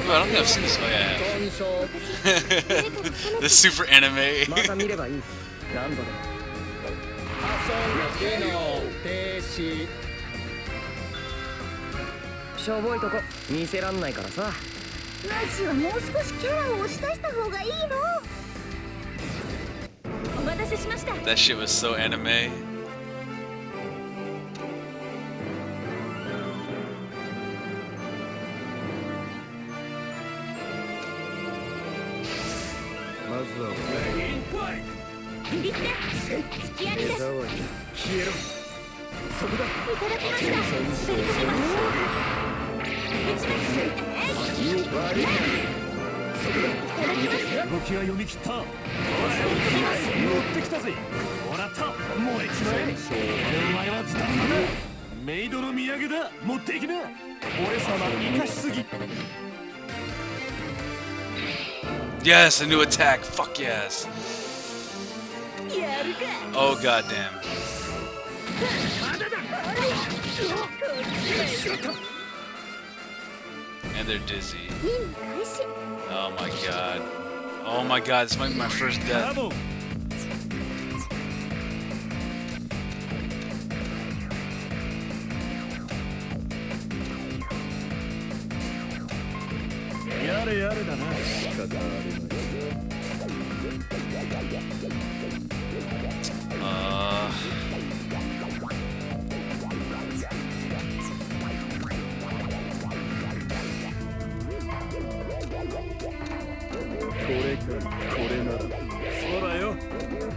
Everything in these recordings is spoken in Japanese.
I don't think I've seen this. Oh yeah. The super anime. また見ればいい。何度でも。破損機能停止。しょぼいとこ見せらんないからさ。 ナッシュはもう少しキャラを押し出した方がいいの。お待たせしました。 That shit was so anime. まずはビリッて突きやりです。 消えろ。そこだ。 いただきました。滑り込みます。打ちます。 いいよ。悪い。そこだ。 いただきます。 動きは読み切った。乗ってきたぜ。もらった。燃えちまえ。お前はズタズタだ。メイドの土産だ。持っていきな。俺様生かしすぎ。 Yes, a new attack. Fuck yes. やるか。 Oh goddamn. And they're dizzy. 任務開始。 Oh my god. Oh my god, this might be my first death. やれやれだな。これか、これなら。そうだよ。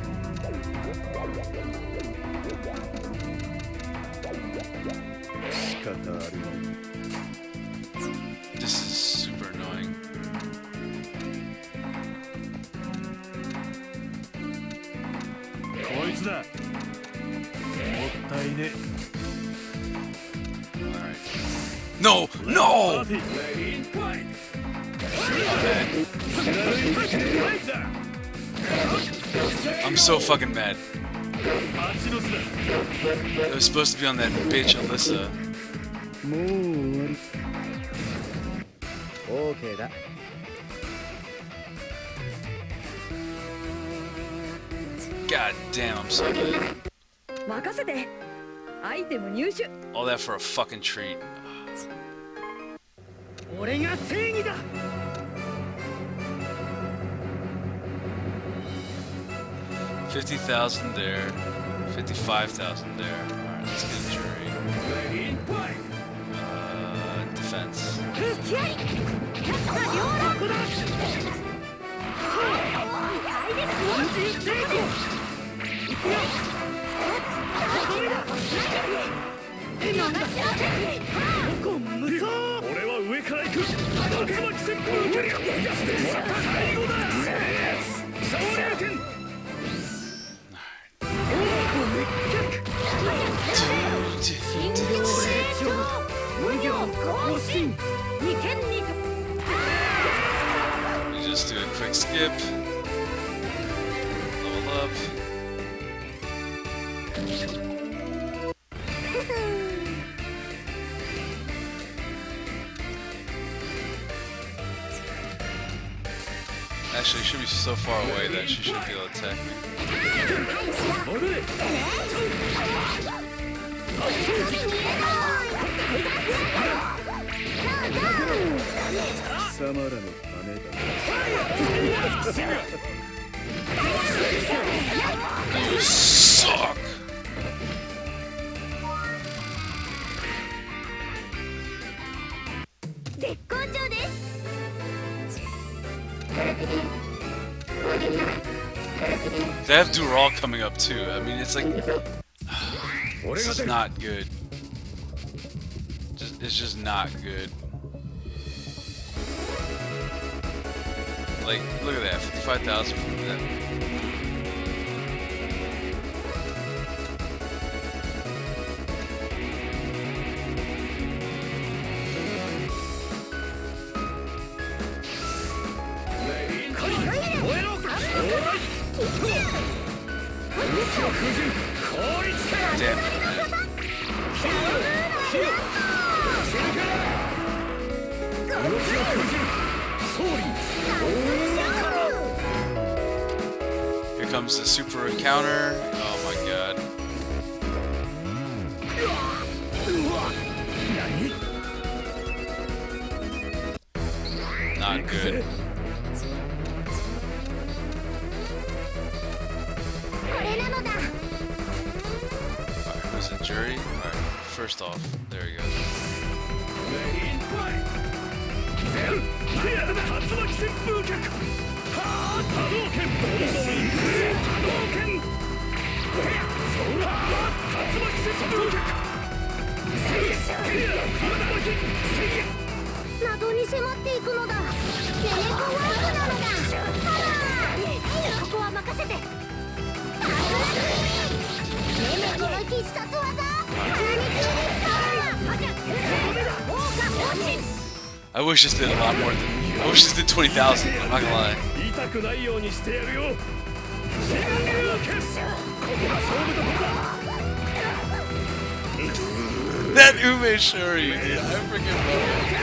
仕方あるまい。 This is super annoying. こいつだ。もったいね。 Alright. No! No! I'm so fucking mad. It was supposed to be on that bitch Alyssa. もう終わり。オーケーだ。 God damn, I'm so dead. 任せて。アイテム入手。 All that for a fucking treat. 俺が正義だ。 50,000 there, 55,000 there. Alright, let's get a jury. Defense. 気合い。キャッタ両乱。いいですよ。行くよ。 俺は上から行く。竜巻旋風受けるよ。最後だ。昇竜拳。 You just do a quick skip. Level up. Actually, she should be so far away that she should be able to attack me. 貴様らのためだ。 You suck! They have Dural coming up too. I mean, it's like this is not good. It's just not good. Like, look at that, 55,000 from that. Damn it, man. Here comes the super encounter. Oh my god. Not good. Alright, who's in jury? Alright, first off, there he goes. I wish this did a lot more than. I wish this did 20,000. I'm not gonna lie. That Ume Shoryu, dude. I freaking love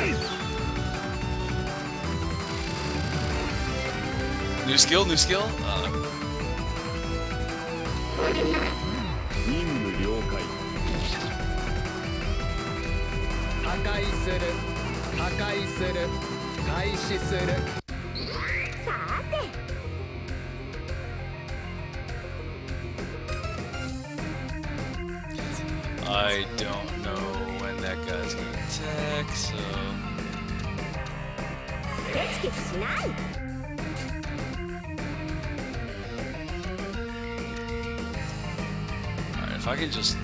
it. New skill, new skill? I don't know when that guy's gonna attack, so... Alright, if I can just...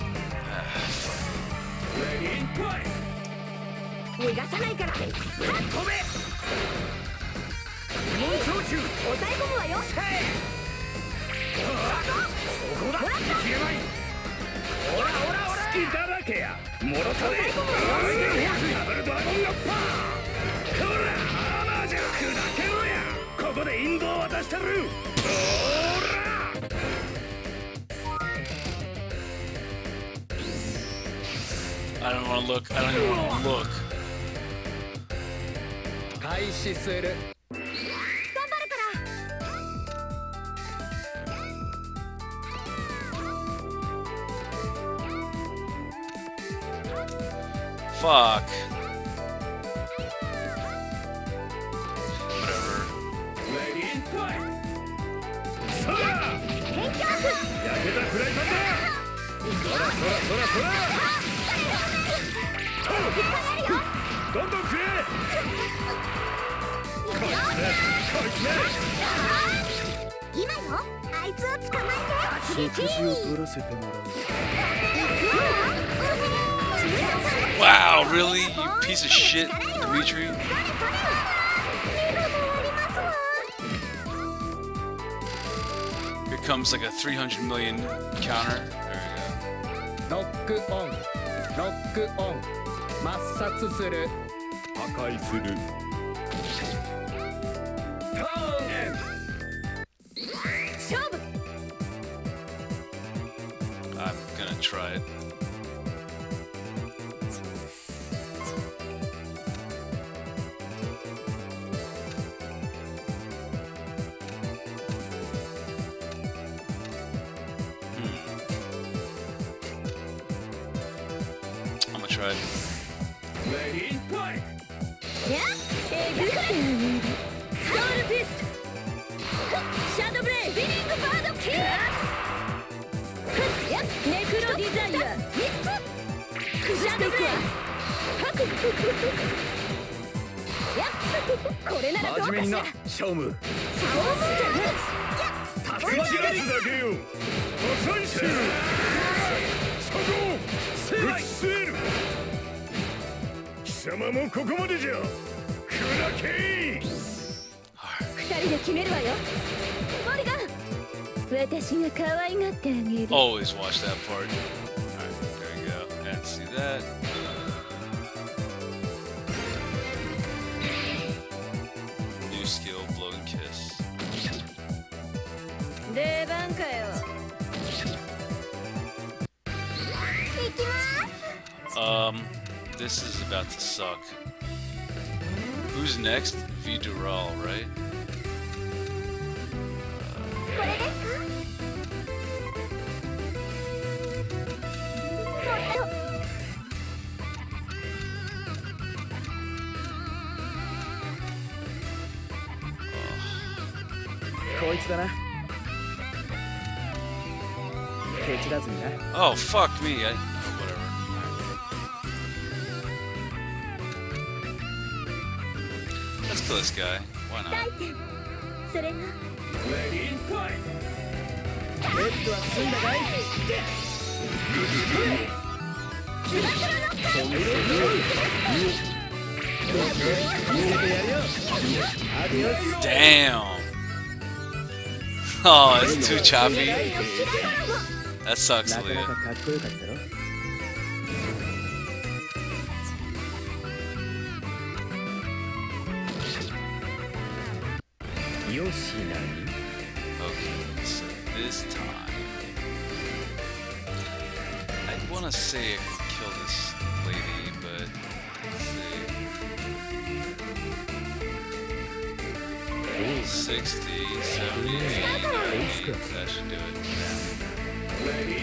I don't want to look. I don't even want to look. Fuck. Whatever. Wow, really? You piece of shit, Dimitri? Here comes like a 300 million counter. There we go. Knock on. Knock on. 抹殺する。破壊する。 I'm gonna try it. I'm gonna try it. Ready, fight! Shadow Blade! Spinning Bird Kill! Necro Desire! Shadow Blade! これならどうかしら。 シャオム。 竜巻知らずだけよ。破壊する。作動。打ち据える。貴様もここまでじゃ。砕け。 二人で決めるわよ。モリガン。私が可愛がってあげる。 Always watch that part. Alright, there you go. And see that. New skill, blow and kiss. 出番かよ。行きます。 This is about to suck. Who's next? Vidural, right? これですか？ こいつだな。ケチらずにな。 Oh, fuck me. Whatever. Let's kill this guy. Why 大 not? 点。それが。 レッドは済んだかい？見せてやるよ。アディオス。 Damn. Oh, it's too choppy. That sucks, なかな Leah. かかっこよかったろ。よしなに。 Okay, so this time. I want to say I could kill this lady, but let's see. 60, 70, 80, 90. That should do it.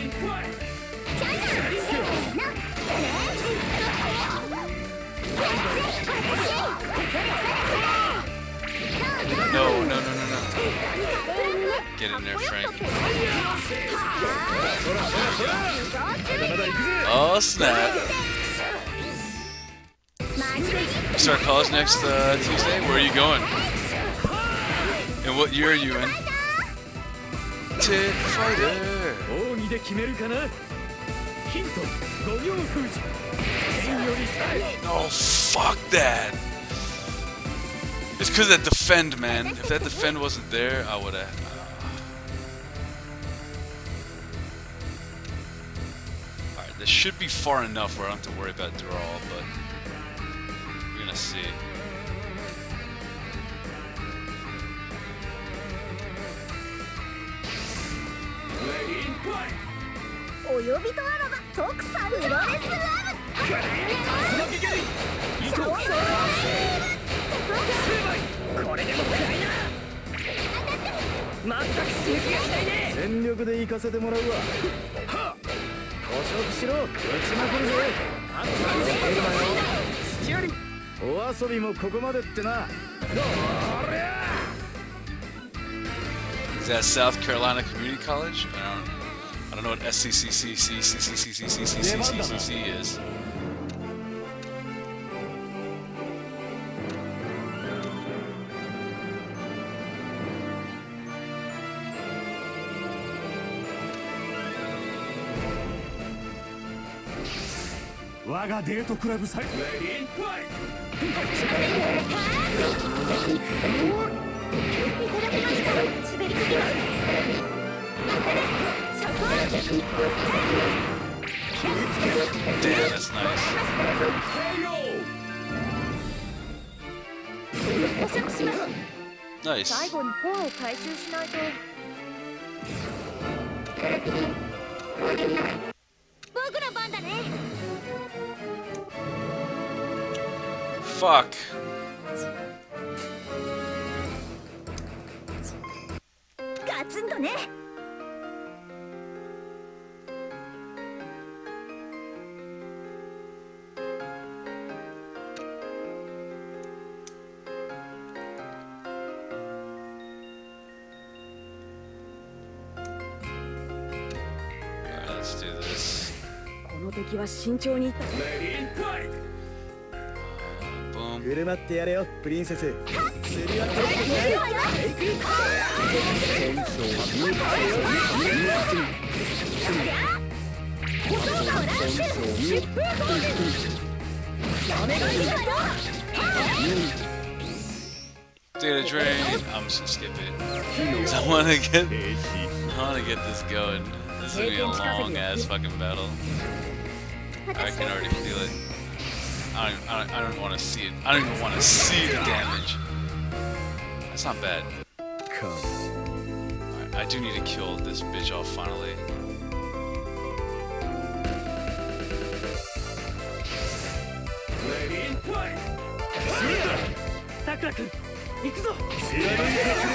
No, no, no, no, no. Get in there, Frank. Oh, snap. You start college next Tuesday? Where are you going? And what year are you in? Tit Fighter. 奥義で決めるかな。ヒント5秒封じ。剣よりさ Oh, fuck that. It's because that defend, man. If that defend wasn't there, I would have. Alright, this should be far enough where I don't have to worry about draw, but we're gonna see. お呼びとあらば特産プロレスラブ。 これでも食らいな。全く刺激がしないね。 全力で行かせてもらうわ。捕食しろ。打ちまくるぜ。あとは出るなよ。土寄り。お遊びもここまでってな。 Is that South Carolina Community College? I don't know what SCCCC is. Wow. 我がデートクラブサイト。 Damn, that's nice. 捕食します。 Nice. 最後に本を回収しないと。僕の番だね。 Fuck. ガツンとね。 Alright, let's do this. この敵は慎重にいった。 Boom. 振る舞ってやれよ、プリンセス。釣りは取ってくれ。戦争は見たよ。 Data drain. I'm just gonna skip it. 'Cause I wanna get this going. This is gonna be a long ass fucking battle. I can already feel it. I don't want to see it. I don't even want to see the damage. That's not bad. Alright, I do need to kill this bitch off finally. 君行くぞ。 貫いてくれ。